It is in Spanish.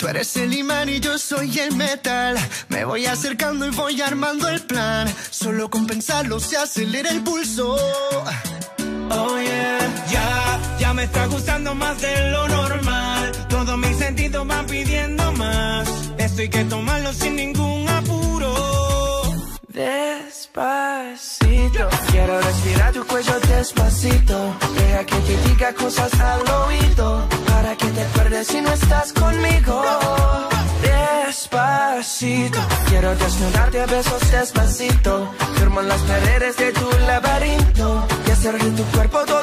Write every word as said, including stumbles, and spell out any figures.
Tú eres el imán y yo soy el metal. Me voy acercando y voy armando el plan. Solo con pensarlo se acelera el pulso. Oh yeah, ya, ya me está gustando más de lo normal. Todos mis sentidos van pidiendo más. Esto hay que tomarlo sin ningún apuro. Despacito, quiero respirar tu cuello despacito. Deja que te diga cosas al oído, para que te acuerdes si no estás conmigo. Despacito, quiero desnudarte a besos despacito. Firmo en las paredes de tu laberinto y hacer de tu cuerpo todo